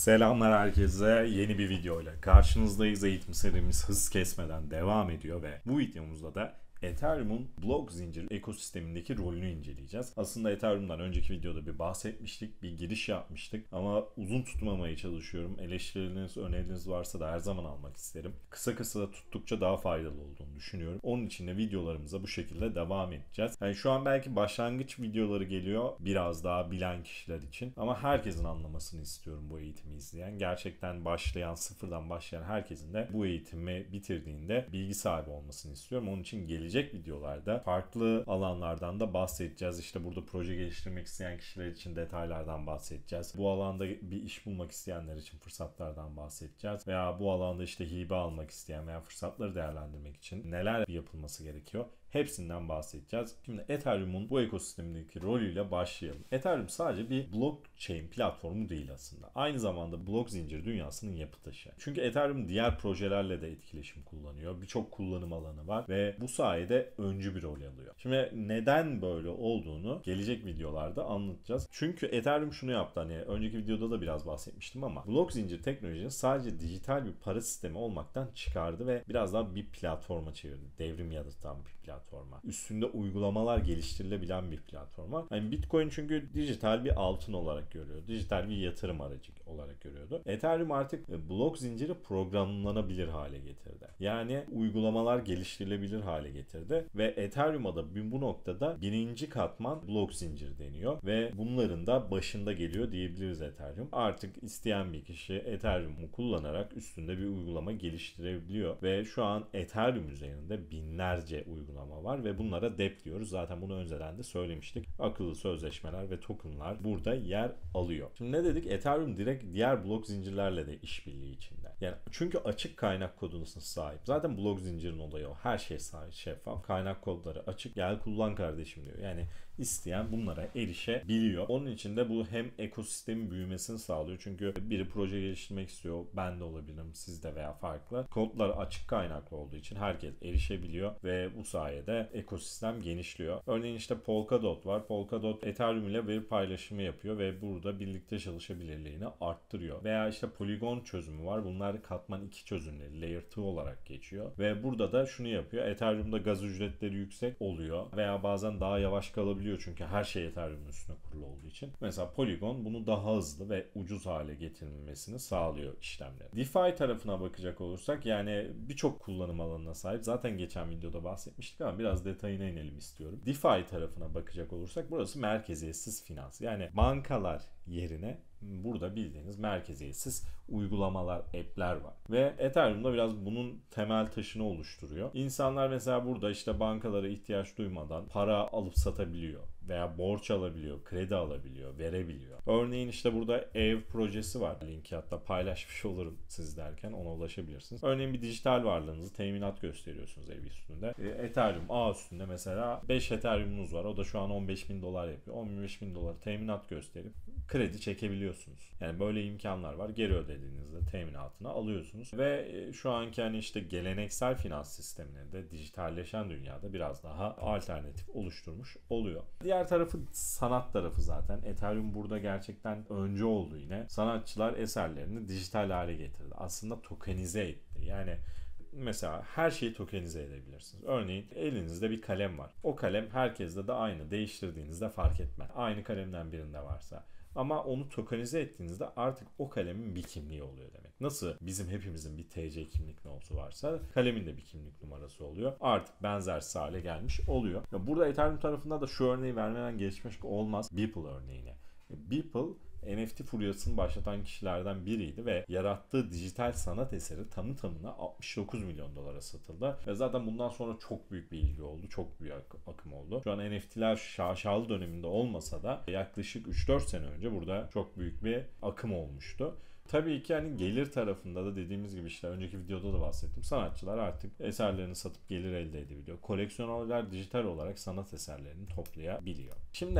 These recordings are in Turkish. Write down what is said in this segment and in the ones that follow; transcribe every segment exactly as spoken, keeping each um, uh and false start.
Selamlar herkese. Yeni bir videoyla karşınızdayız. Eğitim serimiz hız kesmeden devam ediyor ve bu videomuzda da Ethereum'un blok zincir ekosistemindeki rolünü inceleyeceğiz. Aslında Ethereum'dan önceki videoda bir bahsetmiştik, bir giriş yapmıştık ama uzun tutmamaya çalışıyorum. Eleştirileriniz, önerileriniz varsa da her zaman almak isterim. Kısa kısa da tuttukça daha faydalı olduğunu düşünüyorum. Onun için de videolarımıza bu şekilde devam edeceğiz. Yani şu an belki başlangıç videoları geliyor biraz daha bilen kişiler için ama herkesin anlamasını istiyorum bu eğitimi izleyen. Gerçekten başlayan, sıfırdan başlayan herkesin de bu eğitimi bitirdiğinde bilgi sahibi olmasını istiyorum. Onun için gelecek Gelecek videolarda farklı alanlardan da bahsedeceğiz. İşte burada proje geliştirmek isteyen kişiler için detaylardan bahsedeceğiz. Bu alanda bir iş bulmak isteyenler için fırsatlardan bahsedeceğiz. Veya bu alanda işte hibe almak isteyen veya fırsatları değerlendirmek için neler yapılması gerekiyor? Hepsinden bahsedeceğiz. Şimdi Ethereum'un bu ekosistemdeki rolüyle başlayalım. Ethereum sadece bir blockchain platformu değil aslında. Aynı zamanda blok zincir dünyasının yapı taşı. Çünkü Ethereum diğer projelerle de etkileşim kullanıyor. Birçok kullanım alanı var ve bu sayede öncü bir rol alıyor. Şimdi neden böyle olduğunu gelecek videolarda anlatacağız. Çünkü Ethereum şunu yaptı, hani önceki videoda da biraz bahsetmiştim ama blok zincir teknolojisini sadece dijital bir para sistemi olmaktan çıkardı ve biraz daha bir platforma çevirdi. Devrim yaratan bir platforma. Üstünde uygulamalar geliştirilebilen bir platforma. Yani Bitcoin çünkü dijital bir altın olarak görüyor. Dijital bir yatırım aracı olarak görüyordu. Ethereum artık blok zinciri programlanabilir hale getirdi. Yani uygulamalar geliştirilebilir hale getirdi ve Ethereum'a da bu noktada birinci katman blok zincir deniyor ve bunların da başında geliyor diyebiliriz Ethereum. Artık isteyen bir kişi Ethereum'u kullanarak üstünde bir uygulama geliştirebiliyor ve şu an Ethereum üzerinde binlerce uygulama var ve bunlara dep diyoruz. Zaten bunu önceden de söylemiştik. Akıllı sözleşmeler ve tokenlar burada yer alıyor. Şimdi ne dedik? Ethereum direkt diğer blok zincirlerle de işbirliği içinde. Yani çünkü açık kaynak koduna sahip. Zaten blok zincirin olayı o. Her şey sahip, şeffaf. Kaynak kodları açık. Gel kullan kardeşim diyor. Yani isteyen bunlara erişebiliyor. Onun için de bu hem ekosistemin büyümesini sağlıyor. Çünkü biri proje geliştirmek istiyor. Ben de olabilirim, siz de veya farklı. Kodlar açık kaynaklı olduğu için herkes erişebiliyor ve bu sayede ekosistem genişliyor. Örneğin işte Polkadot var. Polkadot Ethereum ile veri paylaşımı yapıyor ve burada birlikte çalışabilirliğini arttırıyor. Veya işte Polygon çözümü var. Bunlar katman iki çözümleri, layer iki olarak geçiyor. Ve burada da şunu yapıyor. Ethereum'da gaz ücretleri yüksek oluyor veya bazen daha yavaş kalabiliyor çünkü her şey Ethereum'un üstüne kurulu olduğu için. Mesela Polygon bunu daha hızlı ve ucuz hale getirilmesini sağlıyor işlemleri. DeFi tarafına bakacak olursak yani birçok kullanım alanına sahip. Zaten geçen videoda bahsetmiştik ama biraz detayına inelim istiyorum. DeFi tarafına bakacak olursak burası merkeziyetsiz finans. Yani bankalar yerine burada bildiğiniz merkeziyetsiz uygulamalar, app'ler var. Ve Ethereum'da biraz bunun temel taşını oluşturuyor. İnsanlar mesela burada işte bankalara ihtiyaç duymadan para alıp satabiliyor veya borç alabiliyor, kredi alabiliyor, verebiliyor. Örneğin işte burada ev projesi var. Linki hatta paylaşmış olurum siz derken ona ulaşabilirsiniz. Örneğin bir dijital varlığınızı teminat gösteriyorsunuz ev üstünde. Ethereum ağ üstünde mesela beş Ethereum'unuz var. O da şu an on beş bin dolar yapıyor. on beş bin doları teminat gösterip kredi çekebiliyorsunuz. Yani böyle imkanlar var. Geri ödediğinizde teminatını alıyorsunuz. Ve şu anki hani işte geleneksel finans sistemine de dijitalleşen dünyada biraz daha alternatif oluşturmuş oluyor. Diğer tarafı sanat tarafı zaten. Ethereum burada gerçekten öncü oldu yine. Sanatçılar eserlerini dijital hale getirdi. Aslında tokenize etti. Yani mesela her şeyi tokenize edebilirsiniz. Örneğin elinizde bir kalem var. O kalem herkeste de aynı. Değiştirdiğinizde fark etmez. Aynı kalemden birinde varsa. Ama onu tokenize ettiğinizde artık o kalemin bir kimliği oluyor demek. Nasıl bizim hepimizin bir T C kimlik numarası varsa kalemin de bir kimlik numarası oluyor. Artık benzersiz hale gelmiş oluyor. Burada Ethereum tarafında da şu örneği vermeden geçmiş olmaz. Beeple örneğine. Beeple N F T furyasını başlatan kişilerden biriydi ve yarattığı dijital sanat eseri tamı tamına altmış dokuz milyon dolara satıldı. Ve zaten bundan sonra çok büyük bir ilgi oldu. Çok büyük akım oldu. Şu an N F T'ler şaşalı döneminde olmasa da yaklaşık üç dört sene önce burada çok büyük bir akım olmuştu. Tabii ki hani gelir tarafında da dediğimiz gibi işte önceki videoda da bahsettim. Sanatçılar artık eserlerini satıp gelir elde edebiliyor. Koleksiyonerler dijital olarak sanat eserlerini toplayabiliyor. Şimdi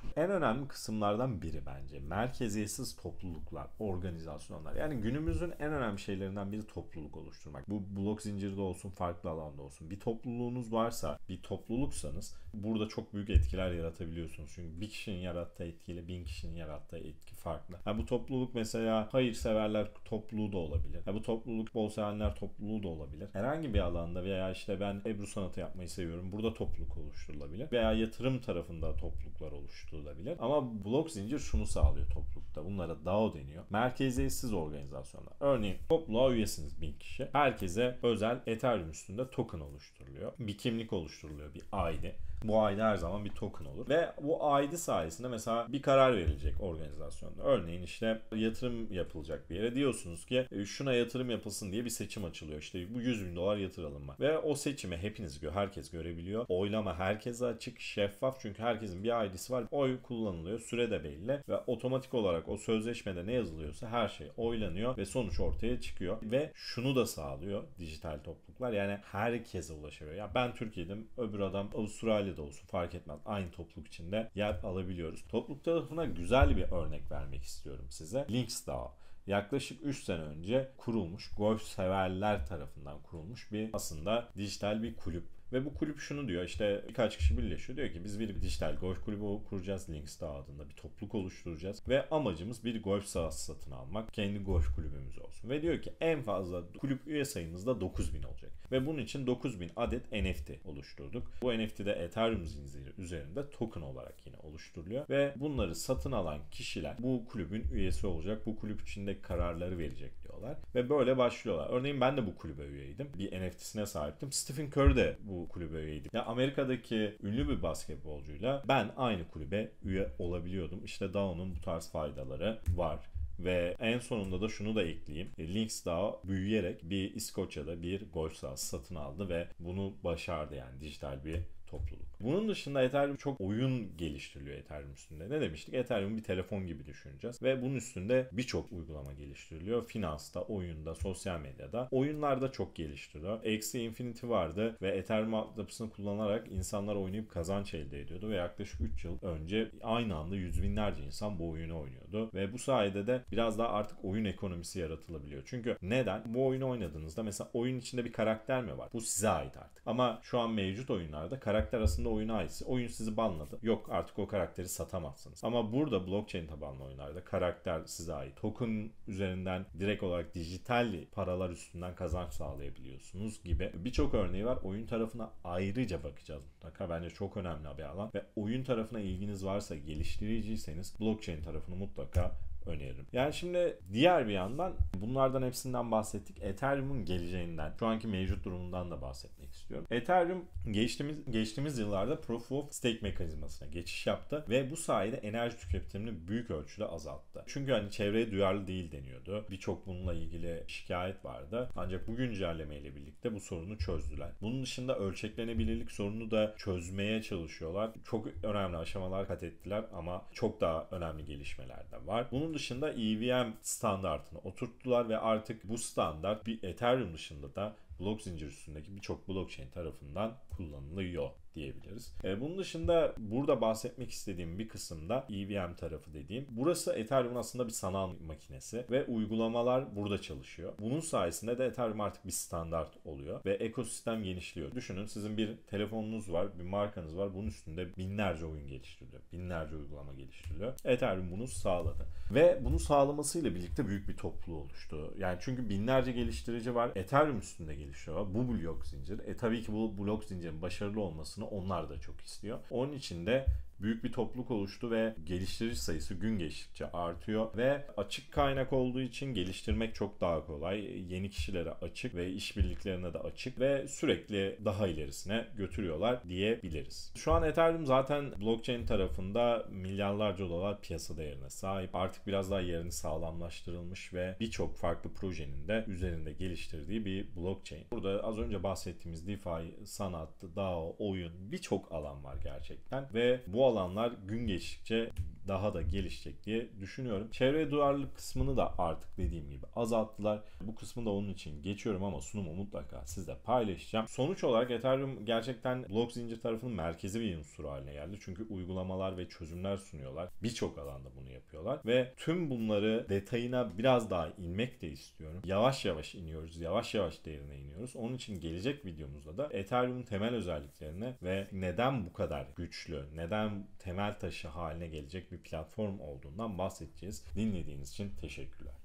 En önemli kısımlardan biri bence merkeziyetsiz topluluklar, organizasyonlar. Yani günümüzün en önemli şeylerinden biri topluluk oluşturmak. Bu blok zinciri de olsun, farklı alanda olsun. Bir topluluğunuz varsa, bir topluluksanız burada çok büyük etkiler yaratabiliyorsunuz. Çünkü bir kişinin yarattığı etkiyle bin kişinin yarattığı etki farklı. Yani bu topluluk mesela hayırseverler topluluğu da olabilir. Yani bu topluluk bol sevenler topluluğu da olabilir. Herhangi bir alanda veya işte ben Ebru sanatı yapmayı seviyorum. Burada topluluk oluşturulabilir. Veya yatırım tarafında topluluklar oluşturulabilir. Ama blok zincir şunu sağlıyor toplulukta. Bunlara DAO deniyor. Merkeziyetsiz organizasyonlar. Örneğin topluluğa üyesiniz bin kişi. Herkese özel Ethereum üstünde token oluşturuluyor. Bir kimlik oluşturuluyor. Bir I D. Bu I D her zaman bir token olur. Ve bu I D sayesinde mesela bir karar verilecek organizasyonda. Örneğin işte yatırım yapılacak bir yere. Diyorsunuz ki şuna yatırım yapılsın diye bir seçim açılıyor. İşte bu yüz bin dolar yatıralım mı? Ve o seçimi hepiniz gör, herkes görebiliyor. Oylama herkese açık, şeffaf. Çünkü herkesin bir I D'si var. Oy kullanılıyor. Süre de belli. Ve otomatik olarak o sözleşmede ne yazılıyorsa her şey oylanıyor ve sonuç ortaya çıkıyor. Ve şunu da sağlıyor dijital topluluklar. Yani herkese ulaşabiliyor. Ya ben Türkiye'dim, öbür adam Avustralya'da olsun fark etmez. Aynı topluluk içinde yer alabiliyoruz. Topluluk tarafına güzel bir örnek vermek istiyorum size. Links DAO. Yaklaşık üç sene önce kurulmuş, golf severler tarafından kurulmuş bir aslında dijital bir kulüp. Ve bu kulüp şunu diyor, işte birkaç kişi birleşiyor, diyor ki biz bir dijital golf kulübü kuracağız, Links DAO adında bir topluluk oluşturacağız ve amacımız bir golf sahası satın almak, kendi golf kulübümüz olsun. Ve diyor ki en fazla kulüp üye sayımız da dokuz bin olacak ve bunun için dokuz bin adet N F T oluşturduk. Bu N F T de Ethereum zinciri üzerinde token olarak yine oluşturuluyor ve bunları satın alan kişiler bu kulübün üyesi olacak, bu kulüp içinde kararları verecek diyorlar ve böyle başlıyorlar. Örneğin ben de bu kulübe üyeydim, bir N F T'sine sahiptim. Stephen Curry de bu kulübe üyeydim. Ya Amerika'daki ünlü bir basketbolcuyla ben aynı kulübe üye olabiliyordum. İşte DAO'nun bu tarz faydaları var. Ve en sonunda da şunu da ekleyeyim. Links DAO büyüyerek bir İskoçya'da bir golf sahası satın aldı ve bunu başardı, yani dijital bir topluluk. Bunun dışında Ethereum çok oyun geliştiriliyor Ethereum üstünde. Ne demiştik? Ethereum bir telefon gibi düşüneceğiz. Ve bunun üstünde birçok uygulama geliştiriliyor. Finansta, oyunda, sosyal medyada. Oyunlarda çok geliştiriliyor. Axie Infinity vardı ve Ethereum altyapısını kullanarak insanlar oynayıp kazanç elde ediyordu. Ve yaklaşık üç yıl önce aynı anda yüz binlerce insan bu oyunu oynuyordu. Ve bu sayede de biraz daha artık oyun ekonomisi yaratılabiliyor. Çünkü neden? Bu oyunu oynadığınızda mesela oyun içinde bir karakter mi var? Bu size ait artık. Ama şu an mevcut oyunlarda karakter aslında oyuna ait. Oyun sizi banladı. Yok, artık o karakteri satamazsınız. Ama burada blockchain tabanlı oyunlarda karakter size ait. Token üzerinden direkt olarak dijital paralar üstünden kazanç sağlayabiliyorsunuz gibi birçok örneği var. Oyun tarafına ayrıca bakacağız mutlaka. Bence çok önemli bir alan. Ve oyun tarafına ilginiz varsa, geliştiriciyseniz blockchain tarafını mutlaka öneririm. Yani şimdi diğer bir yandan bunlardan hepsinden bahsettik. Ethereum'un geleceğinden, şu anki mevcut durumundan da bahsetmek istiyorum. Ethereum geçtiğimiz geçtiğimiz yıllarda Proof of Stake mekanizmasına geçiş yaptı ve bu sayede enerji tüketimini büyük ölçüde azalttı. Çünkü hani çevreye duyarlı değil deniyordu. Birçok bununla ilgili şikayet vardı. Ancak bu güncellemeyle birlikte bu sorunu çözdüler. Bunun dışında ölçeklenebilirlik sorunu da çözmeye çalışıyorlar. Çok önemli aşamalar kat ettiler ama çok daha önemli gelişmeler de var. Bunun dışında E V M standartını oturttular ve artık bu standart bir Ethereum dışında da blok zincir üstündeki birçok blockchain tarafından kullanılıyor diyebiliriz. E, bunun dışında burada bahsetmek istediğim bir kısımda E V M tarafı dediğim. Burası Ethereum'un aslında bir sanal makinesi ve uygulamalar burada çalışıyor. Bunun sayesinde de Ethereum artık bir standart oluyor ve ekosistem genişliyor. Düşünün, sizin bir telefonunuz var, bir markanız var. Bunun üstünde binlerce oyun geliştiriliyor. Binlerce uygulama geliştiriliyor. Ethereum bunu sağladı. Ve bunu sağlamasıyla birlikte büyük bir topluluğu oluştu. Yani çünkü binlerce geliştirici var. Ethereum üstünde gelişiyor. Bu blok zincir. E tabii ki bu blok zincirin başarılı olmasını onlar da çok istiyor. Onun için de büyük bir topluluk oluştu ve geliştirici sayısı gün geçtikçe artıyor ve açık kaynak olduğu için geliştirmek çok daha kolay. Yeni kişilere açık ve işbirliklerine de açık ve sürekli daha ilerisine götürüyorlar diyebiliriz. Şu an Ethereum zaten blockchain tarafında milyarlarca dolar piyasa değerine sahip. Artık biraz daha yerini sağlamlaştırılmış ve birçok farklı projenin de üzerinde geliştirdiği bir blockchain. Burada az önce bahsettiğimiz DeFi, sanat, DAO, oyun, birçok alan var gerçekten ve bu alanlar gün geçtikçe daha da gelişecek diye düşünüyorum. Çevreye duyarlılık kısmını da artık dediğim gibi azalttılar. Bu kısmı da onun için geçiyorum ama sunumu mutlaka sizle paylaşacağım. Sonuç olarak Ethereum gerçekten blok zincir tarafının merkezi bir unsur haline geldi. Çünkü uygulamalar ve çözümler sunuyorlar. Birçok alanda bunu yapıyorlar ve tüm bunları detayına biraz daha inmek de istiyorum. Yavaş yavaş iniyoruz. Yavaş yavaş değerine iniyoruz. Onun için gelecek videomuzda da Ethereum'un temel özelliklerine ve neden bu kadar güçlü, neden temel taşı haline gelecek bir platform olduğundan bahsedeceğiz. Dinlediğiniz için teşekkürler.